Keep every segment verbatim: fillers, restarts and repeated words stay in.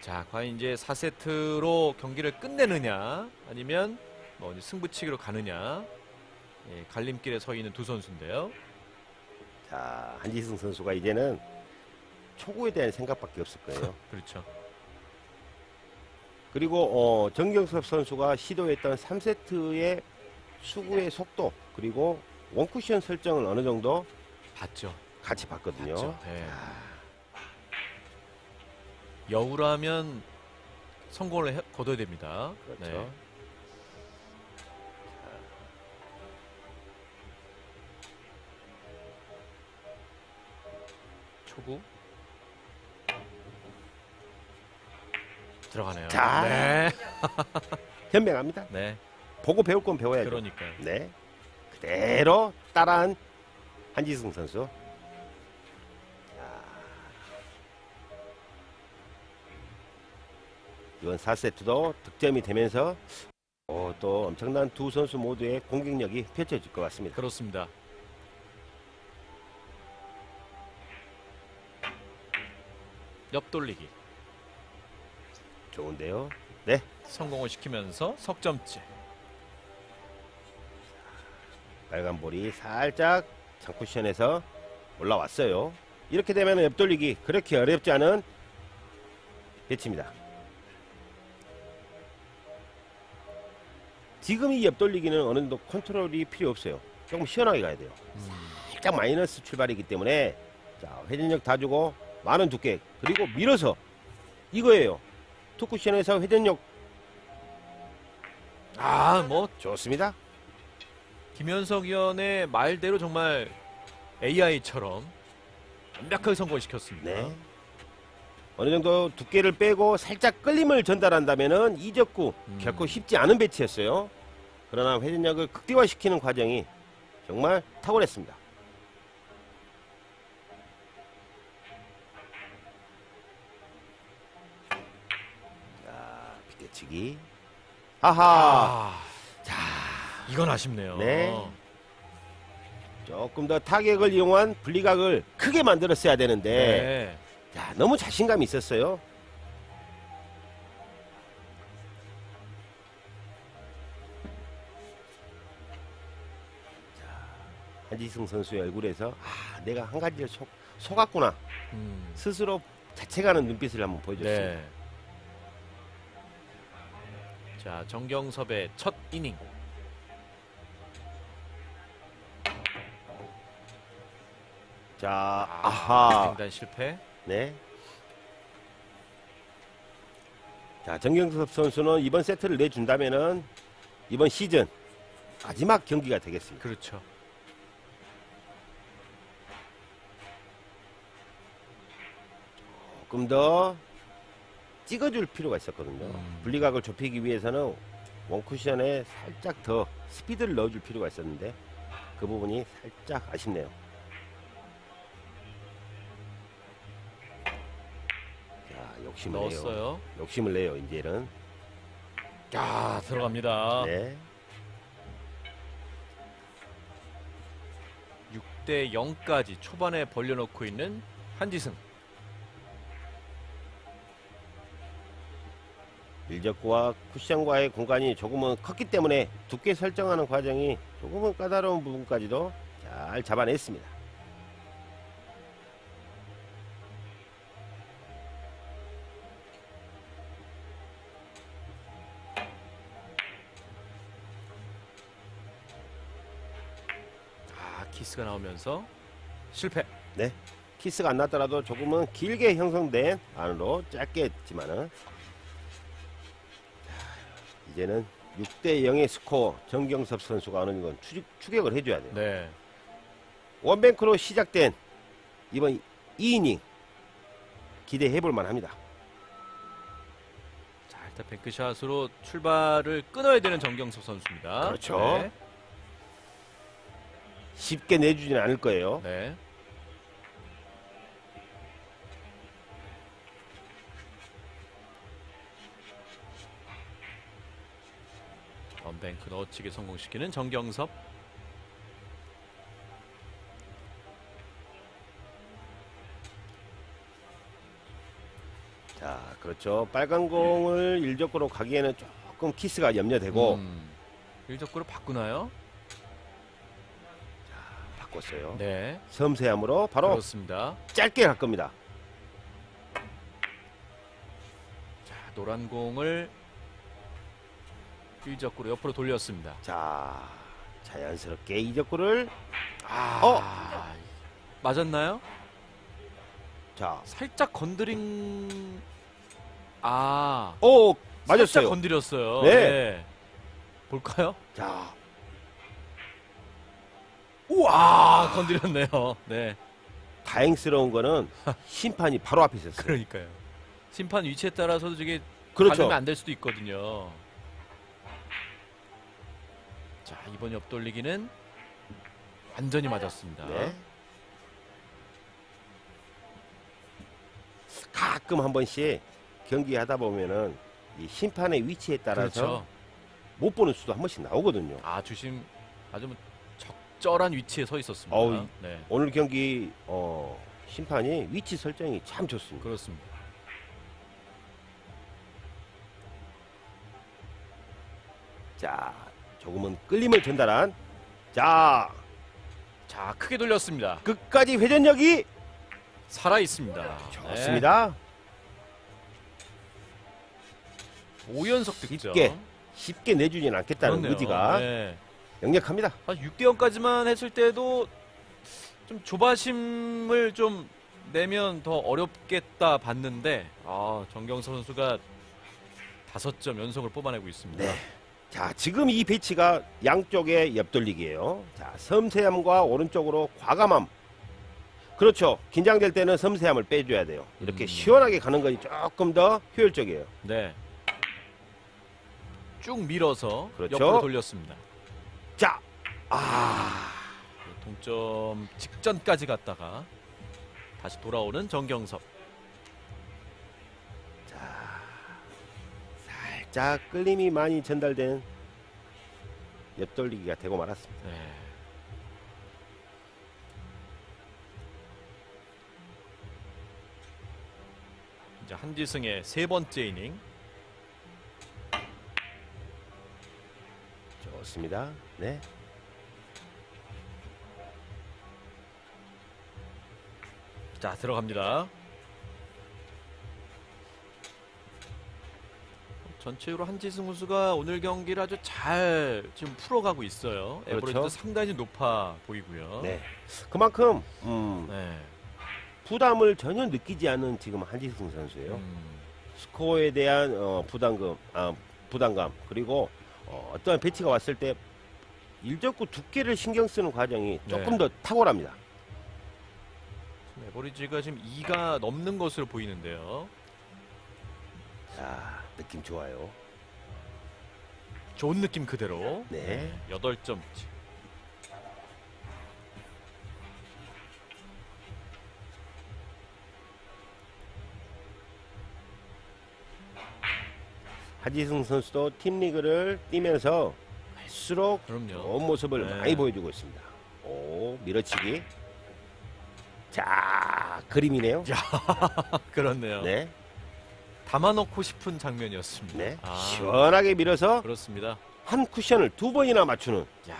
자, 과연 이제 사 세트로 경기를 끝내느냐 아니면 뭐 승부치기로 가느냐, 예, 갈림길에 서 있는 두 선수인데요. 자, 한지승 선수가 이제는 초구에 대한 생각밖에 없을 거예요. 그렇죠. 그리고 어, 정경섭 선수가 시도했던 삼 세트의 수구의 속도 그리고 원쿠션 설정을 어느 정도 봤죠. 같이 봤거든요. 봤죠. 네. 여우라면 성공을 해, 거둬야 됩니다. 그렇죠. 네. 초구 들어가네요. 자, 네. 현명합니다. 네. 보고 배울 건 배워야죠. 그러니까요. 네, 그대로 따라한 한지승 선수. 자, 이번 사 세트도 득점이 되면서 어, 또 엄청난 두 선수 모두의 공격력이 펼쳐질 것 같습니다. 그렇습니다. 옆돌리기 좋은데요. 네, 성공을 시키면서 석점째. 빨간 볼이 살짝 장쿠션에서 올라왔어요. 이렇게 되면 옆돌리기 그렇게 어렵지 않은 배치입니다. 지금 이 옆돌리기는 어느 정도 컨트롤이 필요 없어요. 조금 시원하게 가야 돼요. 음. 살짝 마이너스 출발이기 때문에 자, 회전력 다 주고 많은 두께 그리고 밀어서 이거예요. 투쿠션에서 회전력 아, 뭐 좋습니다. 김현석 위원의 말대로 정말 에이아이처럼 완벽하게 성공시켰습니다. 네. 어느 정도 두께를 빼고 살짝 끌림을 전달한다면은 이적구 음. 결코 쉽지 않은 배치였어요. 그러나 회전력을 극대화시키는 과정이 정말 탁월했습니다. 자, 비껴치기. 하하. 아, 자, 이건 아쉽네요. 네. 조금 더 타격을 이용한 분리각을 크게 만들었어야 되는데 네. 야, 너무 자신감이 있었어요. 자, 한지승 선수의 얼굴에서 아, 내가 한 가지를 속, 속았구나. 음. 스스로 자책하는 눈빛을 한번 보여줬습니다. 네. 자, 정경섭의 첫 이닝. 자, 아하. 횡단 실패. 네. 자, 정경섭 선수는 이번 세트를 내준다면은 이번 시즌 마지막 경기가 되겠습니다. 그렇죠. 조금 더 찍어줄 필요가 있었거든요. 음. 분리각을 좁히기 위해서는 원쿠션에 살짝 더 스피드를 넣어줄 필요가 있었는데 그 부분이 살짝 아쉽네요. 자, 욕심을 내요. 넣었어요. 욕심을 내요, 이제는. 야, 들어갑니다. 네. 육 대 영까지 초반에 벌려놓고 있는 한지승. 일적구와 쿠션과의 공간이 조금은 컸기 때문에 두께 설정하는 과정이 조금은 까다로운 부분까지도 잘 잡아냈습니다. 아, 키스가 나오면서 실패. 네. 키스가 안 났더라도 조금은 길게 형성된 안으로 짧게 했지만은 이제는 육 대 영의 스코어 정경섭 선수가 어느 정도 추, 추격을 해줘야 돼요. 네. 원뱅크로 시작된 이번 이 이닝 기대해볼 만합니다. 자, 일단 뱅크샷으로 출발을 끊어야 되는 정경섭 선수입니다. 그렇죠. 네. 쉽게 내주지는 않을 거예요. 네. 원뱅크 넣어치기 성공시키는 정경섭. 자, 그렇죠. 빨간 공을 일적구로 가기에는 조금 키스가 염려되고 음, 일적구를 바꾸나요? 바꿨어요. 네, 섬세함으로 바로 그렇습니다. 짧게 갈 겁니다. 자, 노란 공을 일적구로 옆으로 돌렸습니다. 자, 자연스럽게 이적구를 아, 어? 맞았나요? 자, 살짝 건드린 아, 오, 살짝 맞았어요. 건드렸어요. 네. 네. 볼까요? 자, 우와, 건드렸네요. 네, 다행스러운 거는 심판이 바로 앞에 있었어요. 그러니까요. 심판 위치에 따라서도 저게 그렇죠. 가늠이 안 될 수도 있거든요. 자, 이번 옆돌리기는 완전히 맞았습니다. 네. 가끔 한 번씩 경기하다 보면은 이 심판의 위치에 따라서 그렇죠. 못 보는 수도 한 번씩 나오거든요. 아, 주심 아주 뭐 적절한 위치에 서 있었습니다. 어우, 네, 오늘 경기 어, 심판이 위치 설정이 참 좋습니다. 그렇습니다. 자, 조금은 끌림을 전달한 자, 자, 크게 돌렸습니다. 끝까지 회전력이 살아 있습니다. 좋습니다. 오 연속 득점. 쉽게 쉽게 내주진 않겠다는 그렇네요. 의지가 네. 역력합니다. 한 육 대 영까지만 했을 때도 좀 조바심을 좀 내면 더 어렵겠다 봤는데 아, 정경서 선수가 다섯 점 연속을 뽑아내고 있습니다. 네. 자, 지금 이 배치가 양쪽의 옆돌리기예요. 자, 섬세함과 오른쪽으로 과감함. 그렇죠. 긴장될 때는 섬세함을 빼줘야 돼요. 이렇게 음. 시원하게 가는 것이 조금 더 효율적이에요. 네. 쭉 밀어서 그렇죠. 옆으로 돌렸습니다. 자, 아, 동점 직전까지 갔다가 다시 돌아오는 정경섭. 살짝 끌림이 많이 전달된 옆돌리기가 되고 말았습니다. 네. 이제 한지승의 세 번째 이닝. 좋습니다. 네. 자, 들어갑니다. 전체적으로 한지승 선수가 오늘 경기를 아주 잘 지금 풀어가고 있어요. 그렇죠. 에버리지도 상당히 높아 보이고요. 네. 그만큼 음, 네. 부담을 전혀 느끼지 않는 지금 한지승 선수예요. 음, 스코어에 대한 어, 부담감, 아, 부담감 그리고 어, 어떠한 배치가 왔을 때 일적구 두께를 신경 쓰는 과정이 조금 네. 더 탁월합니다. 에버리지가 지금 이가 넘는 것으로 보이는데요. 자, 느낌 좋아요. 좋은 느낌 그대로. 네. 여덟 점치. 한지승 선수도 팀 리그를 뛰면서 할수록 그럼요. 좋은 모습을 네. 많이 보여주고 있습니다. 오, 밀어치기. 자, 그림이네요. 그렇네요. 네, 담아놓고 싶은 장면이었습니다. 네. 아, 시원하게 밀어서 그렇습니다. 한 쿠션을 두 번이나 맞추는 야,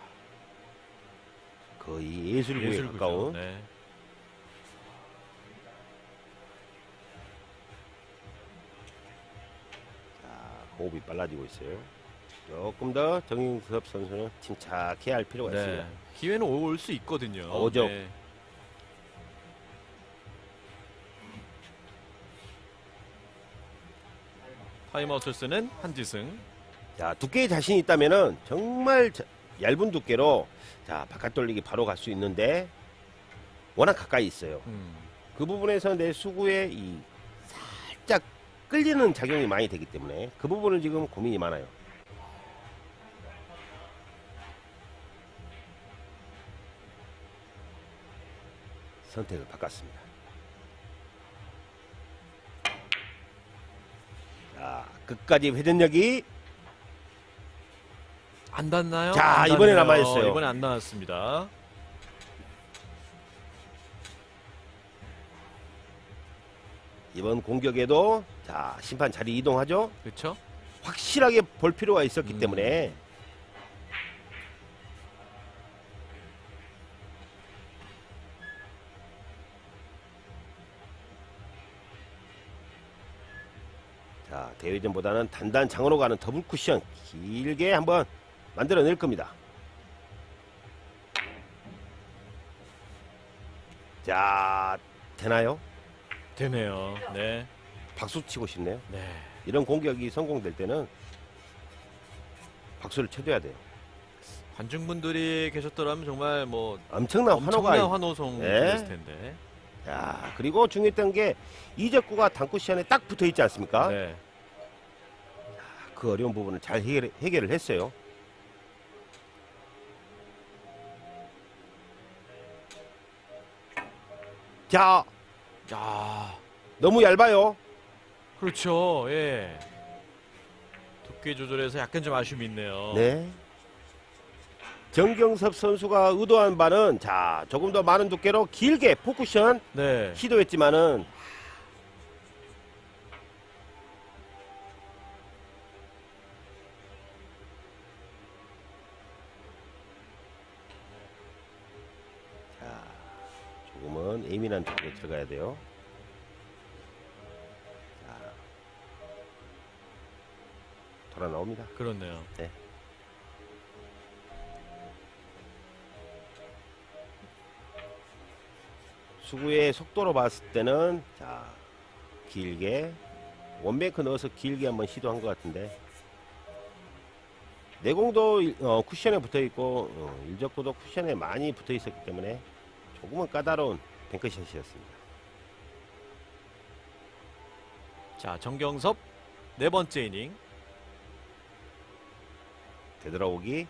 거의 예술구에 예술구죠. 가까운. 네. 자, 호흡이 빨라지고 있어요. 조금 더 정인섭 선수는 침착해야 할 필요가 네. 있습니다. 기회는 올 수 있거든요. 오죠. 네. 타임아웃을 쓰는 한지승. 자, 두께에 자신 있다면은 정말 자- 얇은 두께로 자, 바깥 돌리기 바로 갈 수 있는데 워낙 가까이 있어요. 음, 그 부분에서 내 수구에 이 살짝 끌리는 작용이 많이 되기 때문에 그 부분은 지금 고민이 많아요. 선택을 바꿨습니다. 자, 끝까지 회전력이 안 닿나요? 자, 안 이번엔 안 닿네요. 맞았어요. 이번에 안 나왔습니다. 이번 공격에도 자 심판 자리 이동하죠. 그렇죠? 확실하게 볼 필요가 있었기 음. 때문에 자 대회전보다는 단단 장으로 가는 더블 쿠션 길게 한번 만들어낼 겁니다. 자 되나요? 되네요. 네. 박수 치고 싶네요. 네. 이런 공격이 성공될 때는 박수를 쳐줘야 돼요. 관중분들이 계셨더라면 정말 뭐 엄청난 환호가 엄청난 환호성 네. 들렸을 텐데. 야 그리고 중요했던 게 이적구가 당쿠션에 딱 붙어 있지 않습니까? 네. 그 어려운 부분을 잘 해결, 해결을 했어요. 자 야, 너무 얇아요. 그렇죠. 예. 두께 조절해서 약간 좀 아쉬움이 있네요. 네. 정경섭 선수가 의도한 바는 자 조금 더 많은 두께로 길게 포쿠션 네. 시도했지만은 자 조금은 예민한 쪽으로 들어가야 돼요. 자 돌아 나옵니다. 그렇네요. 네. 수구의 속도로 봤을 때는 자 길게 원뱅크 넣어서 길게 한번 시도한 것 같은데 내공도 일- 어, 쿠션에 붙어 있고 어, 일적도도 쿠션에 많이 붙어 있었기 때문에 조금은 까다로운 뱅크샷이었습니다. 자, 정경섭 네 번째 이닝. 되돌아오기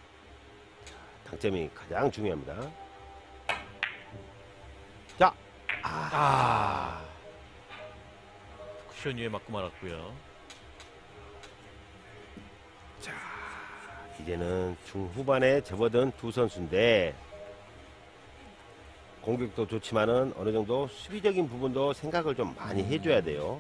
당점이 가장 중요합니다. 자, 아, 아. 쿠션 위에 맞고 말았고요. 이제는 중후반에 접어든 두 선수인데 공격도 좋지만은 어느 정도 수비적인 부분도 생각을 좀 많이 해줘야 돼요.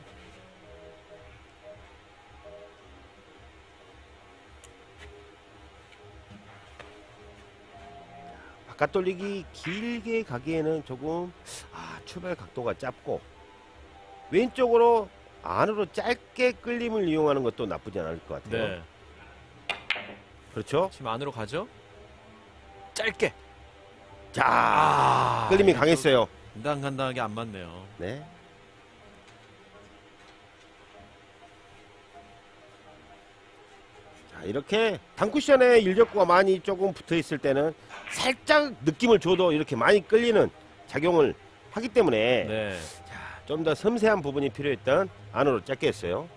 바깥 돌리기 길게 가기에는 조금 아, 출발 각도가 짧고 왼쪽으로 안으로 짧게 끌림을 이용하는 것도 나쁘지 않을 것 같아요. 네. 그렇죠? 지금 안으로 가죠? 짧게. 자, 아. 끌림이 강했어요. 간당간당하게 안 맞네요. 네. 자, 이렇게 당쿠션에 일적구가 많이 조금 붙어 있을 때는 살짝 느낌을 줘도 이렇게 많이 끌리는 작용을 하기 때문에 네. 좀 더 섬세한 부분이 필요했던 안으로 짧게 했어요.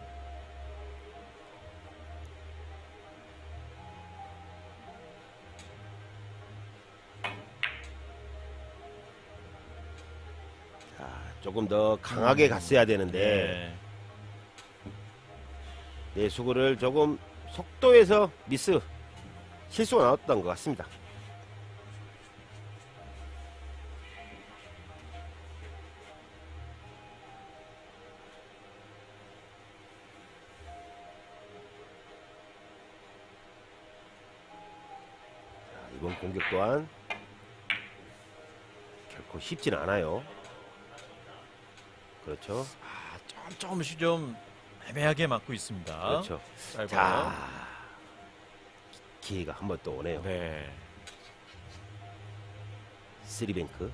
자, 조금 더 강하게 갔어야 되는데 네. 네, 수구를 조금 속도에서 미스 실수가 나왔던 것 같습니다. 자, 이번 공격 또한 결코 쉽지는 않아요. 그렇죠. 아, 좀 조금씩 좀 애매하게 맞고 있습니다. 그렇죠. 짧아요. 자, 기회가 한 번 또 오네요. 네. 쓰리뱅크.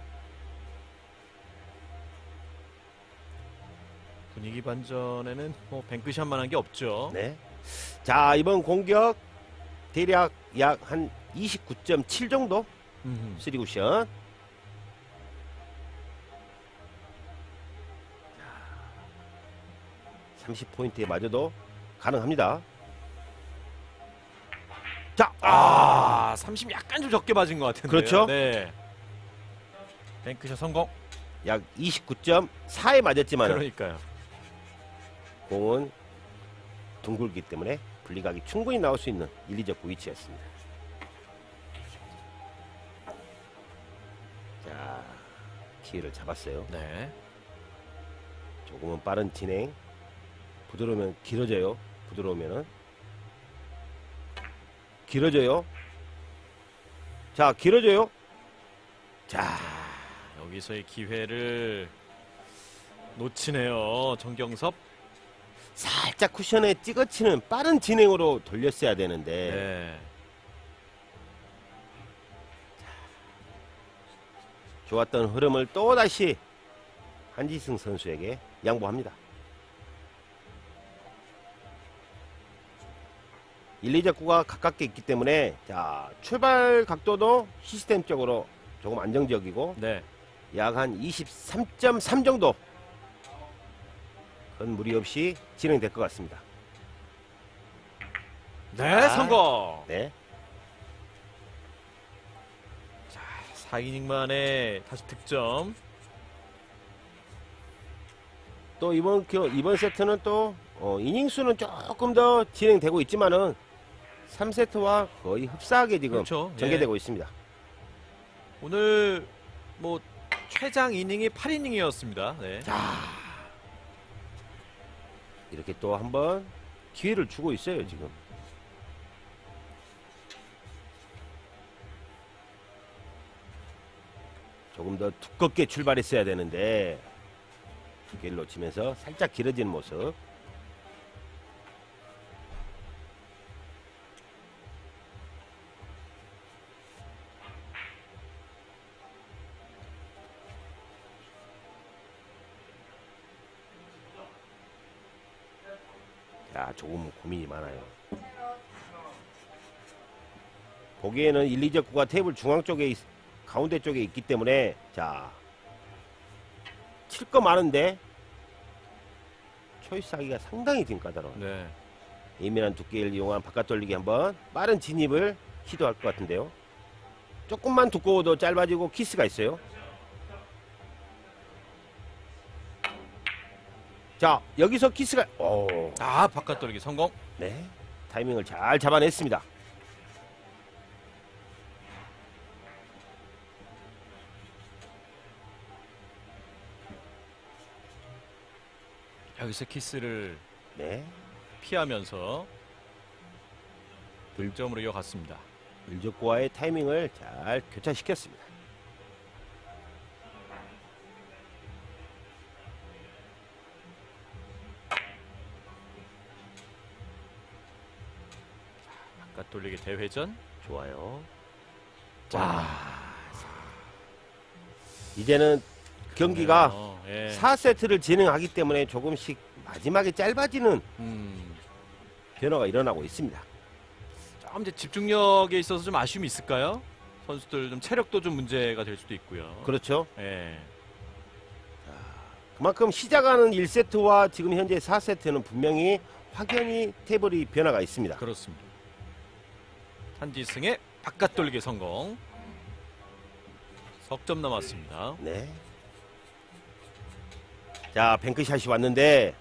분위기 반전에는 뭐 뱅크샷만 한 게 없죠. 네. 자, 이번 공격 대략 약 한 이십구 점 칠 정도 음흠. 쓰리 쿠션. 삼십 포인트에 맞아도 가능합니다. 자, 아, 아, 삼십 약간 좀 적게 맞은 것 같은데요. 그렇죠. 네. 뱅크샷 성공. 약 이십구 점 사에 맞았지만 그러니까요. 공은 둥글기 때문에 분리각이 충분히 나올 수 있는 일, 이적구 위치였습니다. 자, 기회를 잡았어요. 네. 조금은 빠른 진행. 부드러우면 길어져요. 부드러우면은 길어져요. 자, 길어져요. 자, 여기서의 기회를 놓치네요. 정경섭. 살짝 쿠션에 찍어치는 빠른 진행으로 돌렸어야 되는데 네. 좋았던 흐름을 또다시 한지승 선수에게 양보합니다. 일, 이 적구가 가깝게 있기 때문에 자, 출발 각도도 시스템적으로 조금 안정적이고 네. 약 한 이십삼 점 삼 정도 큰 무리 없이 진행될 것 같습니다. 네, 아. 성공. 네. 자, 사 이닝 만에 다시 득점. 또 이번 겨- 이번 세트는 또 어, 이닝 수는 조금 더 진행되고 있지만은 삼 세트와 거의 흡사하게 지금 그렇죠. 전개되고 있습니다. 오늘 뭐 최장 이닝이 팔 이닝이었습니다. 네. 자, 이렇게 또 한번 기회를 주고 있어요 지금. 조금 더 두껍게 출발했어야 되는데 기회를 놓치면서 살짝 길어지는 모습. 자, 조금 고민이 많아요. 보기에는 일, 이 적구가 테이블 중앙 쪽에 있- 가운데 쪽에 있기 때문에 자, 칠 거 많은데 초이스하기가 상당히 지금 까다로워요. 네. 예민한 두께를 이용한 바깥 돌리기 한번 빠른 진입을 시도할 것 같은데요. 조금만 두꺼워도 짧아지고 키스가 있어요. 자, 여기서 키스가 오, 아, 바깥 돌리기 성공. 네, 타이밍을 잘 잡아냈습니다. 여기서 키스를 네, 피하면서 득점으로 이어갔습니다. 일적구와의 타이밍을 잘 교차시켰습니다. 바깥 돌리기 대회전. 좋아요. 자, 이제는 경기가 어, 예. 사 세트를 진행하기 때문에 조금씩 마지막에 짧아지는 음, 변화가 일어나고 있습니다. 좀 이제 집중력에 있어서 좀 아쉬움이 있을까요? 선수들 좀 체력도 좀 문제가 될 수도 있고요. 그렇죠. 예. 그만큼 시작하는 일 세트와 지금 현재 사 세트는 분명히 확연히 테이블이 변화가 있습니다. 그렇습니다. 한지승의 바깥 돌리기 성공. 석 점 남았습니다. 네. 자, 뱅크샷이 왔는데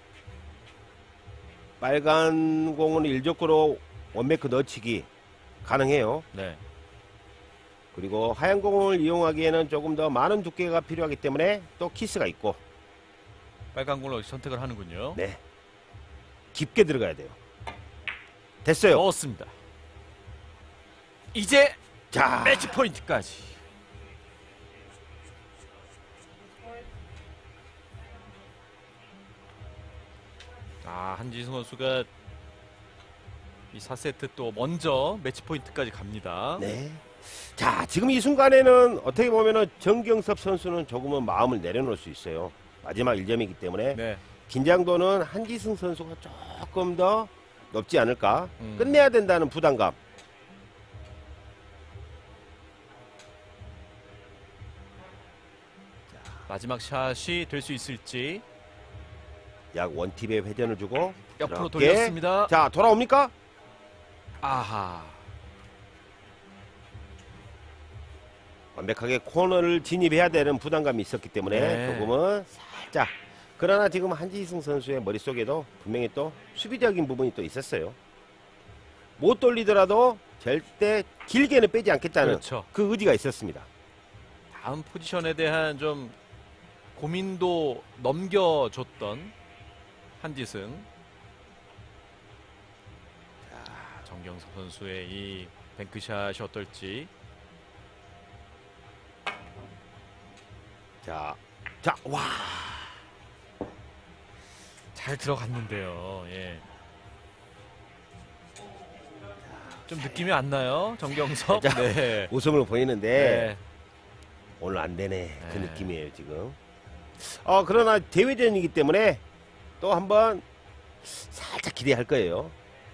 빨간 공은 일적구로 원메이크 넣어치기 가능해요. 네. 그리고 하얀 공을 이용하기에는 조금 더 많은 두께가 필요하기 때문에 또 키스가 있고. 빨간 공을 선택을 하는군요. 네. 깊게 들어가야 돼요. 됐어요. 넣었습니다. 이제 자, 매치 포인트까지. 아, 한지승 선수가 이 사 세트 또 먼저 매치 포인트까지 갑니다. 네. 자, 지금 이 순간에는 어떻게 보면은 정경섭 선수는 조금은 마음을 내려놓을 수 있어요. 마지막 일 점이기 때문에 네. 긴장도는 한지승 선수가 조금 더 높지 않을까. 음. 끝내야 된다는 부담감. 마지막 샷이 될 수 있을지. 약 원팁의 회전을 주고 옆으로 그렇게. 돌렸습니다. 자, 돌아옵니까? 아하. 완벽하게 코너를 진입해야 되는 부담감이 있었기 때문에 네. 조금은 살짝. 그러나 지금 한지승 선수의 머릿속에도 분명히 또 수비적인 부분이 또 있었어요. 못 돌리더라도 절대 길게는 빼지 않겠다는 그렇죠. 그 의지가 있었습니다. 다음 포지션에 대한 좀 고민도 넘겨줬던 한지승. 자, 정경섭 선수의 이 뱅크샷이 어떨지. 자, 자, 와. 잘 들어갔는데요. 예. 좀 느낌이 안 나요, 정경섭? 자, 네. 웃음을 보이는데 네. 오늘 안 되네. 그 네. 느낌이에요 지금. 어 그러나 대회전이기 때문에 또 한번 살짝 기대할 거예요.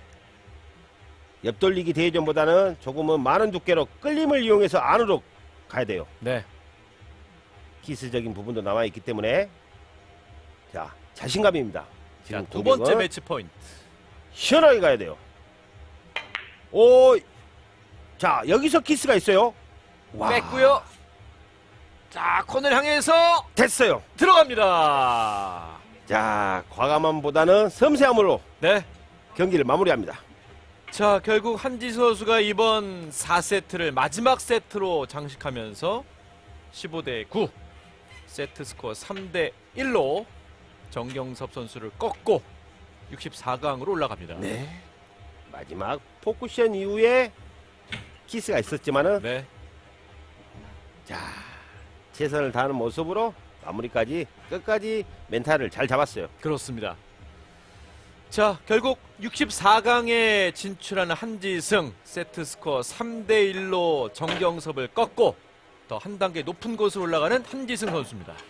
옆돌리기 대회전보다는 조금은 많은 두께로 끌림을 이용해서 안으로 가야 돼요. 네. 기술적인 부분도 남아 있기 때문에 자 자신감입니다. 지금 자, 두 번째 공격은 매치 포인트. 시원하게 가야 돼요. 오, 자 여기서 키스가 있어요. 와. 뺐고요. 자, 코너를 향해서 됐어요. 들어갑니다. 자 과감함보다는 섬세함으로 네. 경기를 마무리합니다. 자, 결국 한지승 선수가 이번 사 세트를 마지막 세트로 장식하면서 십오 대 구, 세트 스코어 삼 대 일로 정경섭 선수를 꺾고 육십사 강으로 올라갑니다. 네. 마지막 포쿠션 이후에 키스가 있었지만은 네. 자 최선을 다하는 모습으로 마무리까지 끝까지 멘탈을 잘 잡았어요. 그렇습니다. 자, 결국 육십사 강에 진출하는 한지승, 세트 스코어 삼 대 일로 정경섭을 꺾고 더 한 단계 높은 곳으로 올라가는 한지승 선수입니다.